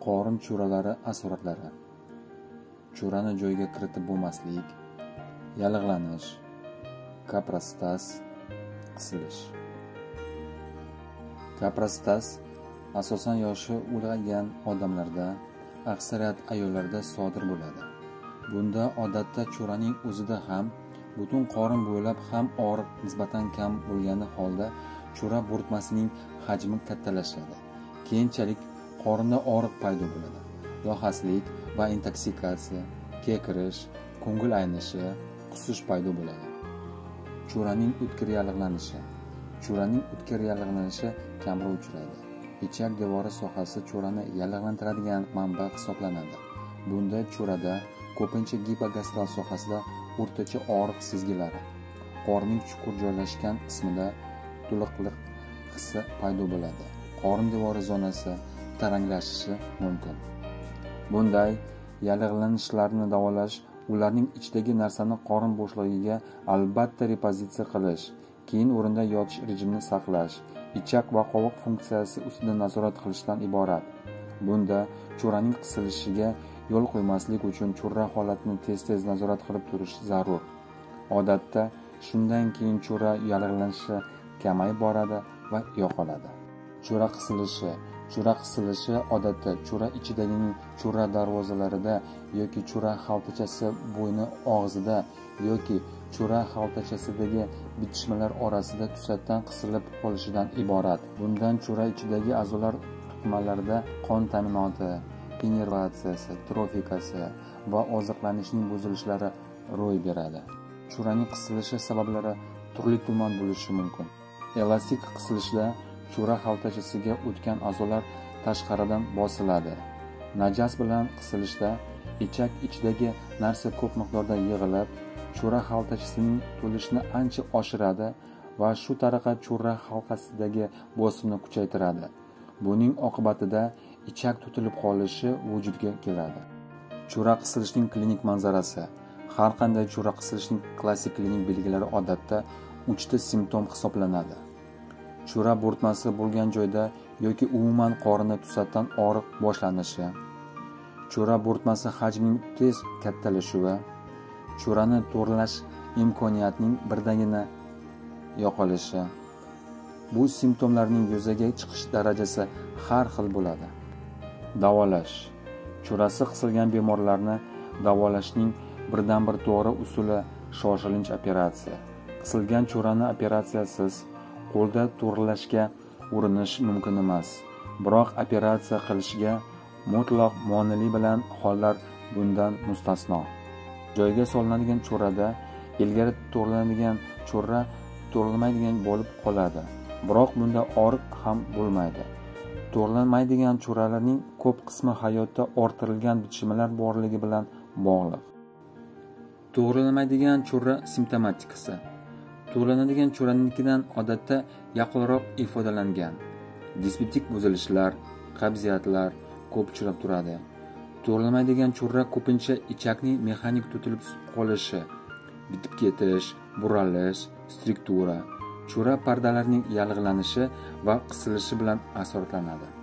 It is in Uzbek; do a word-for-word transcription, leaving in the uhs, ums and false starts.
Qorin cho'ralari asoratlari. Cho'rani joyiga kiritib bo'lmaslik, yallig'lanish, kaprostas, qisilish. Kaprostas asosan yoshi ulg'aygan odamlarda, aksariyat ayollarda sodir bo'ladi. Bunda odatda cho'raning o'zida ham butun qorin bo'ylab ham og'riq nisbatan kam bo'lgani holda cho'ra bo'rtmasining hajmi kattalashadi. Keyinchalik qorinda og'riq paydo bo'ladi. Lohaslik va intoksikatsiya, kekirish, ko'ngil aynishi, qusish paydo bo'ladi. Cho'raning o'tkir yallig'lanishi. Cho'raning o'tkir yallig'lanishi kamroq uchraydi. Ichak devori sohasi cho'rani yallig'lantiradigan manba hisoblanadi. Bunda cho'rada ko'pincha gipogastral sohasida o'rtacha og'riq sezgilari, qorinning chuqur joylashgan qismida to'liqlik hissi paydo bo'ladi. Qorin devori zonasi taranglashishi mumkin. Bunday yallig'lanishlarni davolash, ularning ichidagi narsani qorin bo'shlig'iga albatta repozitsiya qilish, keyin o'rinda yotish rejimini saqlash, ichak va qovoq funksiyasi ustidan nazorat qilishdan iborat. Bunda cho'raning qisilishiga yo'l qo'ymaslik uchun cho'ra holatini tez-tez nazorat qilib turish zarur. Odatda shundan keyin cho'ra yallig'lanishi kamayib boradi va yo'qoladi. Cho'ra qisilishi. Cho'ra qisilishi odatda cho'ra ichidagining cho'ra darvozalarida yoki cho'ra xaltachasi bo'yni og'zida yoki cho'ra xaltachasidagi bitishmalar orasida to'satdan qisilib qolishidan iborat. Bundan cho'ra ichidagi a'zolar tuxmalarida qon ta'minoti, innervatsiyasi, trofikasi va oziqlanishning buzilishlari ro'y beradi. Cho'raning qisilishi sabablari turli-tuman bo'lishi mumkin. Elastik qisilishda cho'ra xaltachasiga o'tgan a'zolar tashqaridan bosiladi. Najas bilan qisilishda ichak ichidagi narsa ko'p miqdorda yig'ilib, cho'ra xaltachasining to'lishini ancha oshiradi va shu tariqa cho'ra halqasidagi bosimni kuchaytiradi. Buning oqibatida ichak tutilib qolishi vujudga keladi. Cho'ra qisilishining klinik manzarasi. Har qanday cho'ra qisilishining klassik klinik belgilari odatda uchta simptom hisoblanadi. Cho'ra bo'rtmasi bo'lgan joyda yoki umuman qorinda to'satdan og'riq boshlanishi, cho'ra bo'rtmasi hajmining tez kattalashuvi, cho'rani to'g'rilash imkoniyatining birdaniga yo'qolishi. Bu simptomlarning yuzaga chiqish darajasi har xil bo'ladi. Davolash. Cho'rasi qisilgan bemorlarni davolashning birdan-bir to'g'ri usuli shoshilinch operatsiya. Qisilgan cho'rani operatsiyasiz qo'lda to'g'rilashga urinish mumkin emas. Biroq operatsiya qilishga mutlaq monelik bilan hollar bundan mustasno. Joyga solinadigan cho'rada ilgari to'g'rilanadigan cho'ra to'g'rilmaydigan bo'lib qoladi. Biroq bunda og'riq ham bo'lmaydi. To'g'rilanmaydigan cho'ralarning ko'p qismi hayotda orttirilgan bitishmalar borligi bilan bog'liq. To'g'rilanmaydigan cho'ra simptomatikasi. To'g'rilanadigan cho'ranikidan odatda yaqinroq ifodalangan disbitik buzilishlar, qabziyatlar ko'p uchrab turadi. To'g'rilanmaydigan cho'ra ko'pincha ichakning mexanik tutilib qolishi, bitib ketish, buralish, struktura, cho'ra pardalarining yallig'lanishi va qisilishi bilan asoratlanadi.